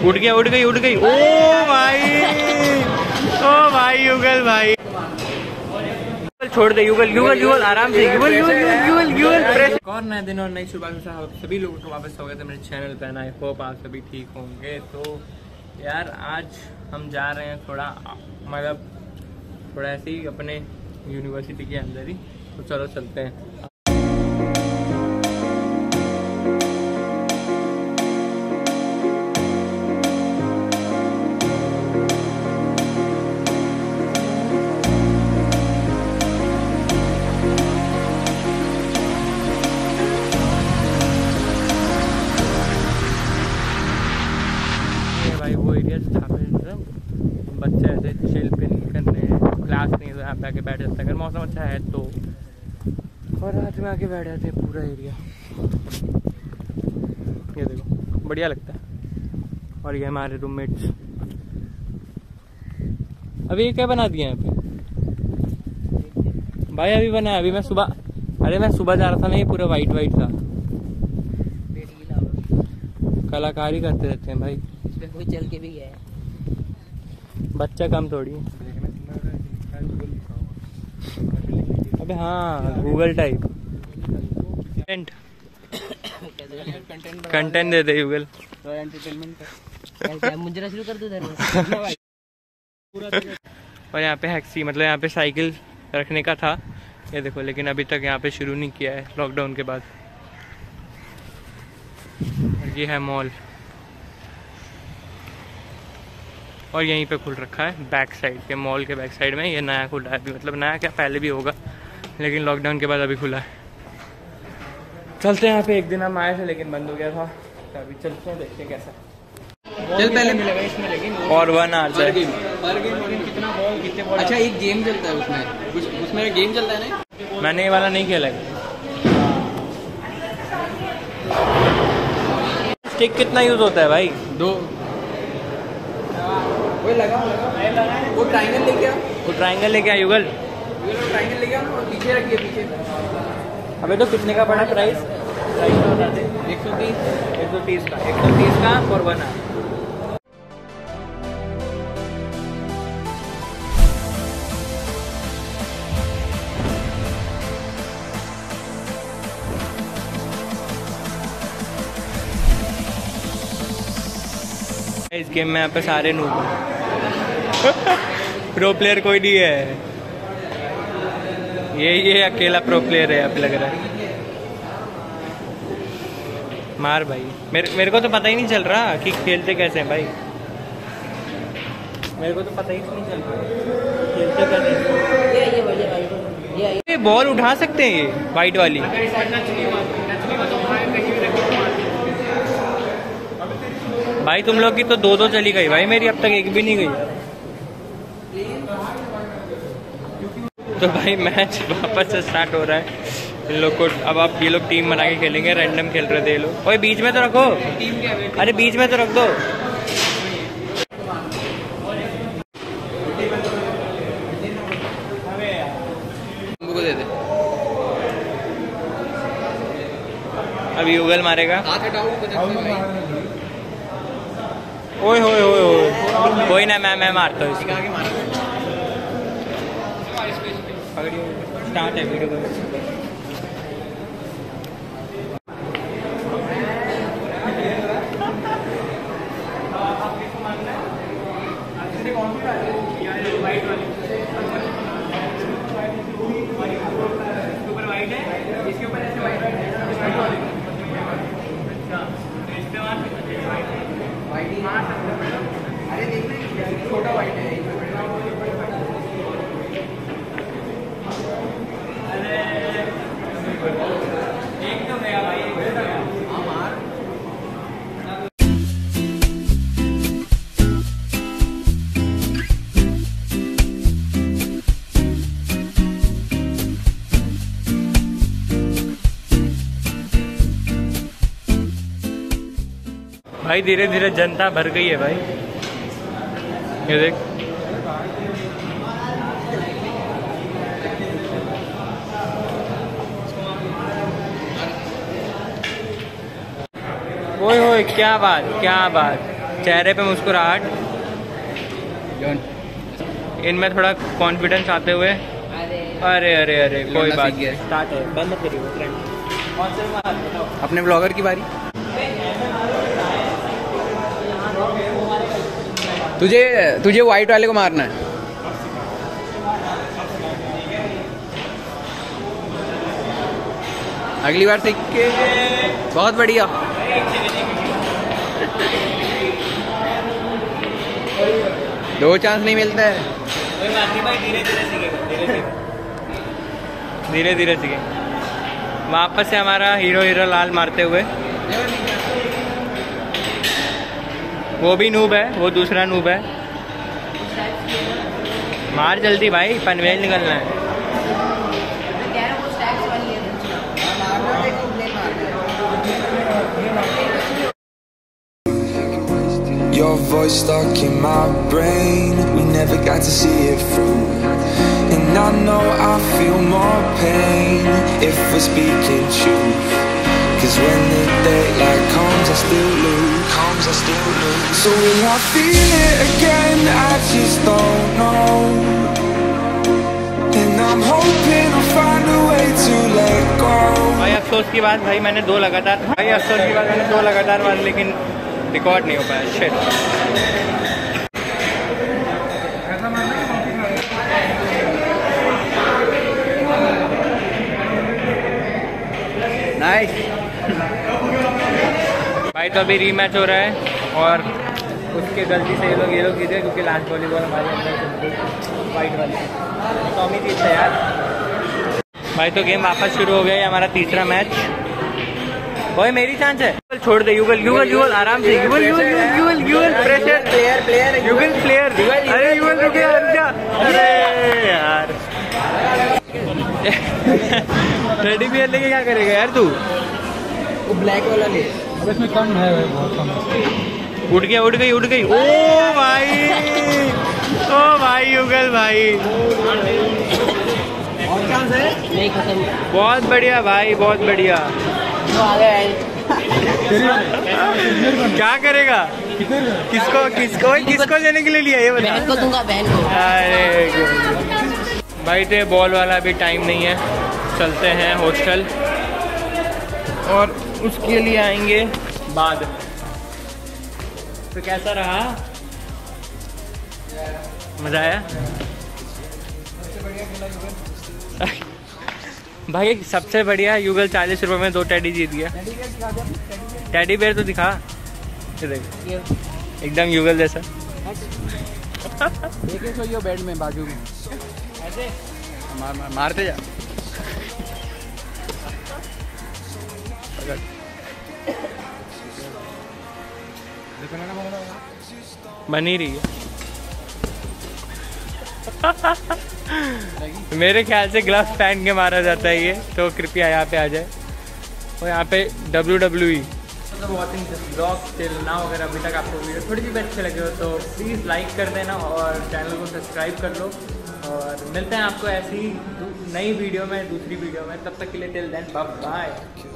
उठ गया, उठ गई, उठ गई। ओ भाई युगल भाई, छोड़ दे युगल, युगल युगल आराम से, युगल युगल युगल युगल फ्रेश। और नए दिन और नई शुरुआत के साथ सभी लोगों को वापस स्वागत है मेरे चैनल पे। आई होप आप सभी ठीक होंगे। तो यार आज हम जा रहे हैं थोड़ा, मतलब थोड़ा ऐसे ही अपने यूनिवर्सिटी के अंदर ही, तो चलो चलते हैं। भाई वो एरिया था बच्चे ऐसे चिल पिन करने, क्लास नहीं तो यहाँ पे आके बैठ जाते हैं अगर मौसम अच्छा है तो, और रात में आके बैठ जाते हैं। पूरा एरिया ये देखो, बढ़िया लगता है। और ये हमारे रूममेट्स। अभी ये क्या बना दिया यहाँ पे भाई? अभी बना, अभी मैं सुबह, अरे मैं सुबह जा रहा था ना, ये पूरा वाइट वाइट था। कलाकारी करते रहते हैं भाई, कोई चल के भी गया है। बच्चा कम थोड़ी। अबे हाँ, गूगल टाइप कंटेंट दे दे गूगल। मुझे शुरू कर दो। और यहाँ पे हैक्सी, मतलब यहाँ पे साइकिल रखने का था ये देखो, लेकिन अभी तक यहाँ पे शुरू नहीं किया है लॉकडाउन के बाद। ये है मॉल, और यहीं पे खुल रखा है बैक साइड के, मॉल के बैक साइड में। ये नया खुला है अभी, मतलब नया क्या, पहले भी होगा लेकिन लॉकडाउन के बाद अभी खुला है। चलते हैं यहाँ पे। एक दिन हम आए थे लेकिन बंद हो गया था, तो अभी चलते हैं, देखते हैं कैसा। चल पहले मिलेगा इसमें, लेकिन और 1 आवर पर गेम कितना बॉल, कितने बॉल? अच्छा एक गेम चलता है उसमें गेम चलता है ना? मैंने ये वाला नहीं खेला है। स्टिक कितना यूज होता है भाई? 2। वो लगा वो ट्रायंगल लेके आ, वो ट्रायंगल लेके आ युगल, ट्रायंगल लेके आ और पीछे रखिए पीछे। अबे तो कितने का पड़ा प्राइस? प्राइस बता दे। 130 का, 130 का फॉर 1 आवर। इस गेम में यहाँ पे सारे नूब प्रो प्लेयर कोई नहीं है। ये अकेला प्रो प्लेयर है यहाँ पे लग रहा है। मार भाई, मेरे को तो पता ही नहीं चल रहा कि खेलते कैसे हैं भाई। मेरे को तो पता ही नहीं चल रहा खेलते कैसे। ये बॉल उठा सकते हैं ये वाइट वाली? भाई तुम लोग की तो 2-2 चली गई भाई, मेरी अब तक एक भी नहीं गई। तो भाई मैच वापस से स्टार्ट हो रहा है। इन लोग को अब ये लोग टीम बना के खेलेंगे, रैंडम खेल रहे थे ये लोग। ओए बीच में तो रखो, अरे बीच में तो रख दो। दे दे। अभी युगल मारेगा। ओए होए होए होए, कोई ना, मैं मारता हूँ इसको। स्टार्ट है वीडियो। इसके ऊपर ऐसे वाइट अरे देखना छोटा वाइट है। एक तो गया भाई, एक तो गया। भाई धीरे धीरे जनता भर गई है भाई, ये देख। ओए ओए क्या बात क्या बात। चेहरे पे मुस्कुराहट, इनमें थोड़ा कॉन्फिडेंस आते हुए। अरे अरे अरे कोई बात नहीं, स्टार्ट है, बंद करिए ट्रेंड। अपने ब्लॉगर की बारी। तुझे व्हाइट वाले को मारना है। अगली बार सीख के। बहुत बढ़िया। दो चांस नहीं मिलता है। धीरे धीरे सीखे। वापस से हमारा हीरो लाल मारते हुए। वो भी नूब है, वो दूसरा नूब है। मार जल्दी भाई, पनवेल निकलना है। Your voice stuck in my brain, we never got to see it through. And I know I feel more pain if we're speaking truth. Cause when the daylight comes I still lose, So will I feel it again? I just don't know. And I'm hoping I'll find a way to let go. भाई अफसोस की बात, भाई मैंने दो लगातार मार, लेकिन रिकॉर्ड नहीं हो पाया। शिट। नाइस। भाई तो अभी रीमैच हो रहा है और उसके गलती से ये लोग जीते, क्योंकि लास्ट वॉलीबॉल हमारे अंदर वाइट वाली टॉमी जीत है यार। भाई तो गेम वापस शुरू हो गया है, हमारा तीसरा मैच। भाई मेरी चांस है, छोड़ दे युगल आराम से। युगल प्रेशर प्लेयर अरे युगल रुके अरे यार। टेडी बियर लेके क्या करेगा यार तू? वो ब्लैक वाला ले, इसमें कम है, बहुत कम है। उठ गई। ओ भाई युगल भाई, नहीं खत्म। बहुत बढ़िया भाई, बहुत बढ़िया। क्या करेगा? किसको लेने के लिए लिया ये बता। बहन को दूंगा, बहन को। अरे भाई तो बॉल वाला अभी टाइम नहीं है, चलते हैं हॉस्टल और उसके लिए आएंगे बाद। तो कैसा रहा? मजा आया? भाई सबसे बढ़िया युगल 40 रुपए में 2 टेडी जीत गया। टेडी बेयर तो दिखा, एकदम युगल जैसा। देखे सोइयो बेड में बाजू में ऐसे मारते जा। बन ही रही है। मेरे ख्याल से ग्लव्स पहन के मारा जाता है ये, तो कृपया यहाँ पे आ जाए। और यहाँ पे WWE। Watching this blog till now. अगर अभी तक आपको वीडियो थोड़ी सी भी अच्छी लगे हो तो प्लीज़ लाइक कर देना और चैनल को सब्सक्राइब कर लो। और मिलते हैं आपको ऐसी नई वीडियो में, दूसरी वीडियो में। तब तक के लिए टिल देन बाय बाय।